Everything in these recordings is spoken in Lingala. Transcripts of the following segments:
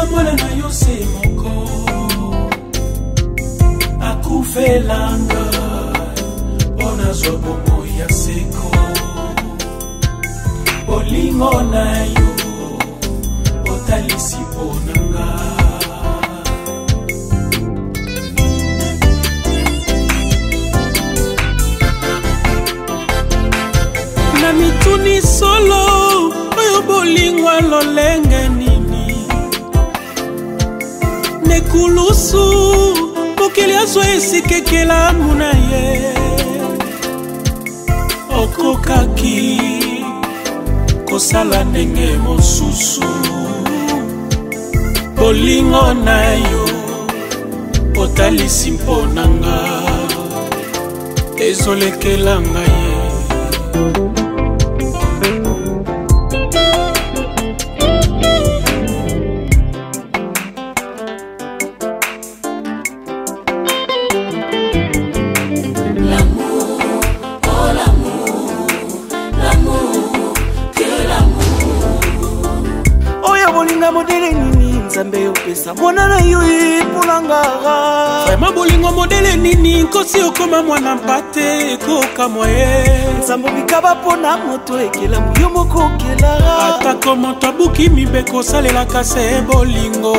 ya mwana na yo se moko akufelanga mpona zwa bongo ya seko bolingo na yo otalisi mponanga na mituni solo oyo bolingo lolenge nini nekulusu mokili azwa esikekela muna ye okokaki kosala ndenge mosusu bolingo na yo otalisi mponanga ezolekela ngai modele nini nzambe opesa mwana na yo epulanga vraiment bolingo modele nini nkosi okoma mwana mpate ekoka moye nzambe bikaba mpona moto ekelamu yo moko okela atako moto abuki mibeko osalelaka se bolingo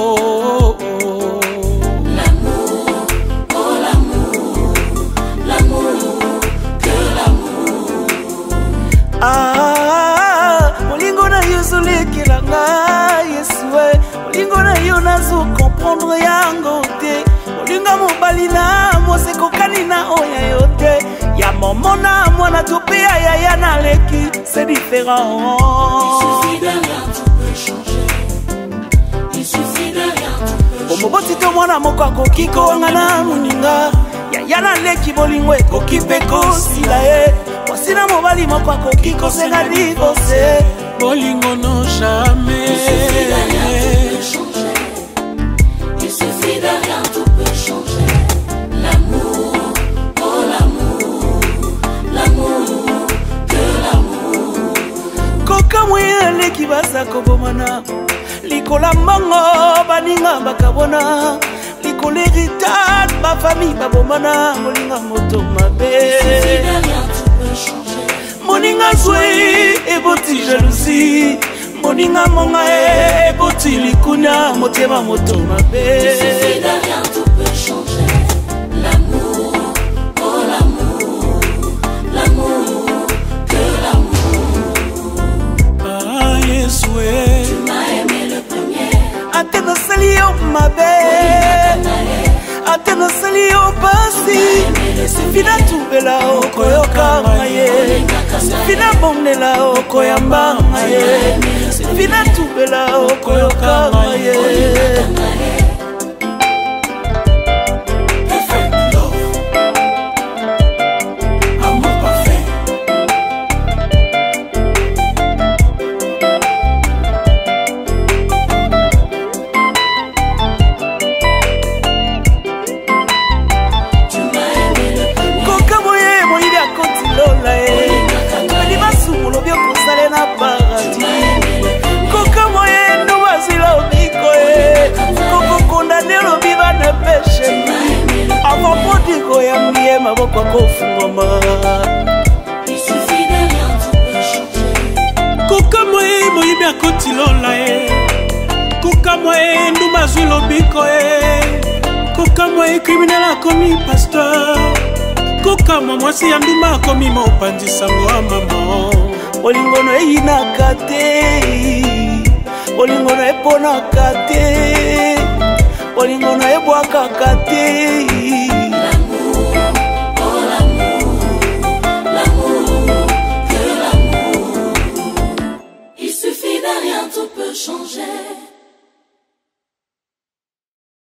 bolingo na yo ezolekelanga Yesue bolingo na yo nazo comprendre yango te bolinga mobali na mwasi kokani na oya yo te ya momo na mwana to pe ya yaya na leki c'est différent. Il suffit de rien, tu peux changer. Il suffit de rien, tu peux changer. Omoboti to mwana moko akoki kowanga na moninga yaya na leki bolingo ekoki mpe kosila ye mwasi na mobali moko akoki kosenga divorce bolingo non jamais. Il suffit de rien, tu peux changer. Il suffit de rien, tu peux changer. L'amour, oh l'amour, l'amour, que l'amour. Koka moye leki basa kobomana likola mango baninga bakabona likolo héritage ba famille babomana molinga moto mabe. Il suffit de rien, tu peux changer. Moninga zwe eboti jalousie moninga monga eboti likunya motema moto mabe. Il suffit de rien, tu peux changer. L'amour, oh l'amour, l'amour, que l'amour. Ah Yesue, Tu m'as aimé le premier. Atena sali yo mabe Atena sali yo basi Sifina tubela okoyoka ngaye Sifina bonela okoyamba ngaye Sifina tubela okoyoka ngaye. Il suffit de rien, tu peux changer. Koka moye moyibi akotilola e koka moye nduma zwi lobiko e koka moye criminel akomi pasteur koka mwasi ya nduma akomi mopanzi sango ya mama bolingono eyinaka te bolingono eponaka te bolingono ebwakaka te